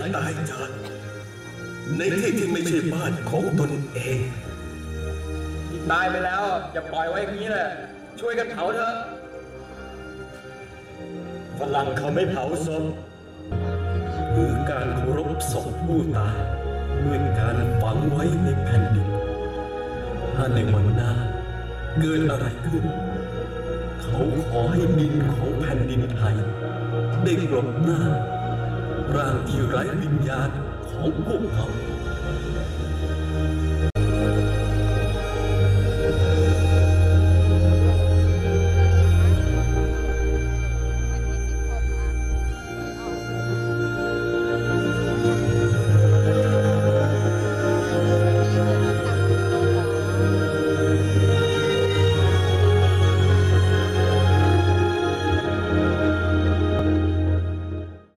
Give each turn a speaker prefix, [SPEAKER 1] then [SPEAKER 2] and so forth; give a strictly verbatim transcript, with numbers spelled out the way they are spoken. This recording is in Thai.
[SPEAKER 1] ตายจากในที่ที่ไม่ใช่บ้านของตนเอง
[SPEAKER 2] ตายไปแล้วอย่าปล่อยไว้อย่างนี้เลยช่วยกันเผาเถอะฝรั่งเขาไม่เผาศพคือการเคารพศพผู้ตายด้วยการฝังไว้ในแผ่นดินถ้าในวันหน้าเกิดอะไรขึ้นเขาขอให้ดินของแผ่นดินไทยได้กลบหน้าร่างที่ไร้วิญญาณของพวกเขา